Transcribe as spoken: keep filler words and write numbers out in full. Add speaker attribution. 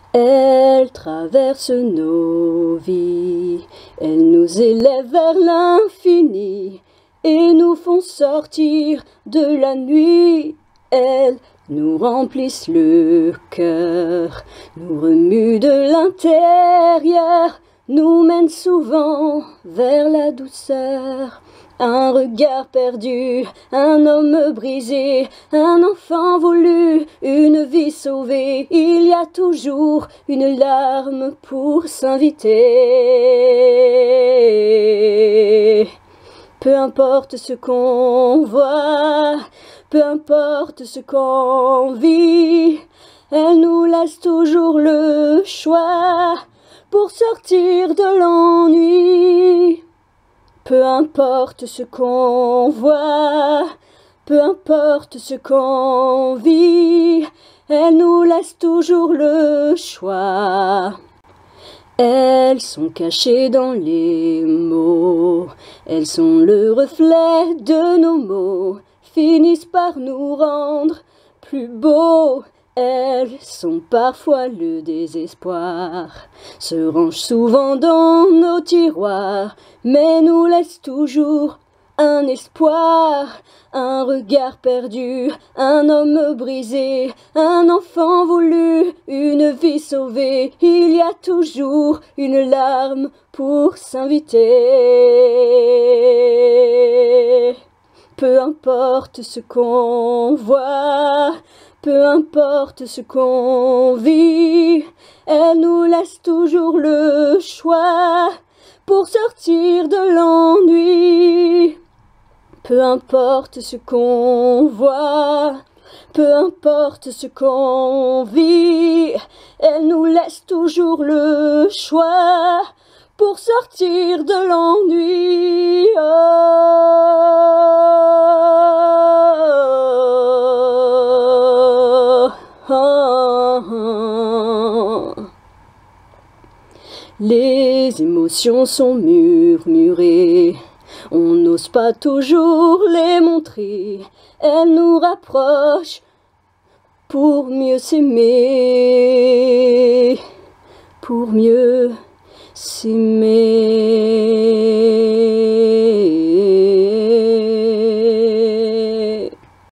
Speaker 1: Elle traverse nos vies, elle nous élève vers l'infini et nous font sortir de la nuit. Elle nous remplissent le cœur, nous remue de l'intérieur, nous mène souvent vers la douceur. Un regard perdu, un homme brisé, un enfant voulu, une vie sauvée. Il y a toujours une larme pour s'inviter. Peu importe ce qu'on voit, peu importe ce qu'on vit, elle nous laisse toujours le choix pour sortir de l'ennui. Peu importe ce qu'on voit, peu importe ce qu'on vit, elle nous laisse toujours le choix. Elles sont cachées dans les mots, elles sont le reflet de nos mots, finissent par nous rendre plus beaux. Elles sont parfois le désespoir, se rangent souvent dans nos tiroirs, mais nous laissent toujours un espoir, un regard perdu, un homme brisé, un enfant voulu, une vie sauvée. Il y a toujours une larme pour s'inviter. Peu importe ce qu'on voit, peu importe ce qu'on vit, elle nous laisse toujours le choix pour sortir de l'ennui. Peu importe ce qu'on voit, peu importe ce qu'on vit, elle nous laisse toujours le choix pour sortir de l'ennui. Oh, oh, oh. Les émotions sont murmurées, on n'ose pas toujours les montrer. Elles nous rapprochent pour mieux s'aimer, pour mieux s'aimer.